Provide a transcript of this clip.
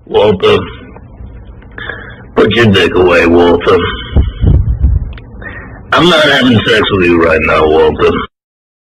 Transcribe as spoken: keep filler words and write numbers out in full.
Walter. Put your dick away, Walter. I'm not having sex with you right now, Walter.